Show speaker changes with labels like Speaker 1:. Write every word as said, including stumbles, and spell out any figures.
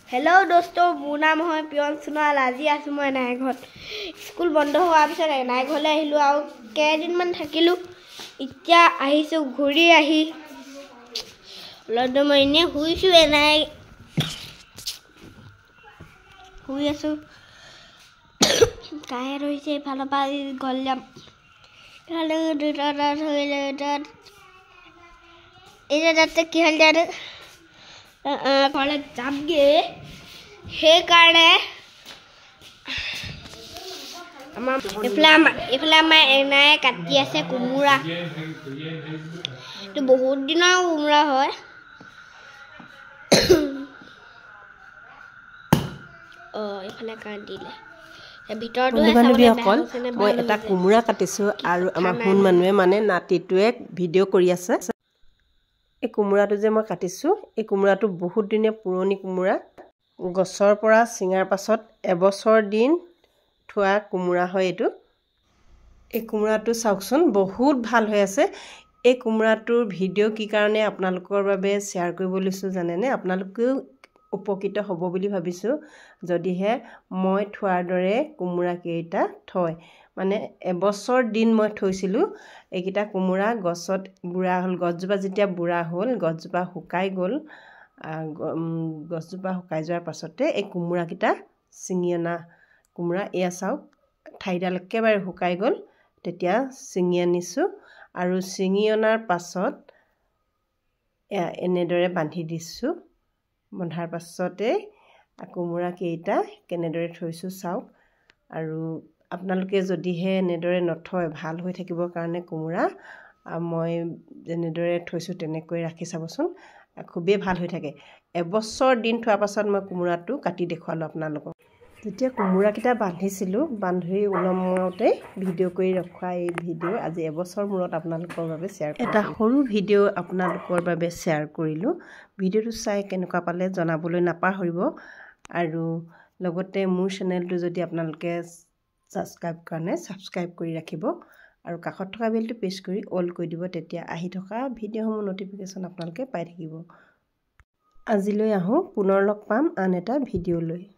Speaker 1: hello दोस्तों মোৰ নাম হয় পিয়ন সোণোৱাল আজি আছো মই এনাই ঘৰত স্কুল বন্ধ হোৱাৰ পিছত এনাই ঘৰলৈ আহিলো আৰু কেইদিনমান থাকিলো এতিয়া আহিছো ঘূৰি আহি লদ মই এনে শুইছো এনাই শুই আছো কাহে ৰৈছে ভালো পাই গল যাম কালে দুটা ৰাত হইলে তাত এটা যাতে কি হল জানো কলেজ যামগে সেই কাৰণে আমাৰ এফলা এফলা মা এনাই কাটি আছে কুমুৰা তো বহুত দিনৰ কুমুৰা হয় অ এফলা কাট দিলে ভিতৰটো
Speaker 2: বন্ধুবান্ধৱীসকল মই এটা কুমুৰা কাটিছো আৰু আমাৰ হুন মানুহে মানে নাতিটোৱে ভিডিঅ' কৰি আছে এই কুমুৰাটো যে মই কাটিছো এই কুমুৰাটো বহুত দিনে পুৰণি কুমুৰা গছৰ পৰা চিঙাৰ পাছত এবছৰ দিন থোৱা কুমুৰা হয় এটো এই কুমুৰাটো চাওকচোন বহুত ভাল হৈ আছে এই কুমুৰাটোৰ ভিডিঅ' কি কাৰণে আপোনালোকৰ বাবে শেয়াৰ কৰিব লৈছো জানেনে আপোনালোকেও উপকৃত হ'ব বুলি ভাবিছো যদিহে মই থোৱাৰ দৰে কুমুৰা কেইটা থয় মানে এবছৰ দিন মই থৈছিলো এইকিটা কুমুৰা গছত বুঢ়া হল গছজোপা যেতিয়া বুঢ়া হল গছজোপা শুকাই গল গছজোপা শুকাই যোৱাৰ পাছতে এই কুমুৰা কিটা চিঙি অনা কুমুৰা এয়া চাওক ঠাইডাল একেবাৰে শুকাই গল তেতিয়া চিঙি আনিছো আৰু চিঙি অনাৰ পাছত এনেদৰে বান্ধি দিছো বন্ধাৰ পাছতে কুমুৰা কেইটা কেনেদৰে থৈছো চাওক আৰু আপোনালোকে যদিহে এনেদৰে নথয় ভাল হৈ থাকিবৰ কাৰণে কুমুৰা মই যেনেদৰে থৈছো তেনেকৈ ৰাখি চাবচোন খুবেই ভাল হৈ থাকে এবছৰ দিন থোৱাৰ পাছত মই কুমুৰাটো কাটি দেখুৱালো আপোনালোকক যেতিয়া কুমুৰা কিটা বান্ধিছিলো বান্ধি উলমাওতে ভিডিঅ' কৰি ৰখা এই ভিডিঅ' আজি এবছৰ মূৰত আপোনালোকৰ বাবে শেয়াৰ এটা সৰু ভিডিঅ' আপোনালোকৰ বাবে শেয়াৰ কৰিলো ভিডিঅ'টো চাই কেনেকুৱা পালে জনাবলৈ নাপাহৰিব আৰু লগতে মোৰ চেনেলটো যদি আপোনালোকে সাবস্ক্ৰাইব কাৰণে সাবস্ক্ৰাইব কৰি ৰাখিব আৰু কাষত থকা বেলটো প্ৰেছ কৰি অল কৰি দিব তেতিয়া আহি থকা ভিডিঅ'সমূহ নটিফিকেশ্যন আপোনালোকে পাই থাকিব আজিলৈ আহো পুনৰ লগ পাম আন এটা ভিডিঅ' লৈ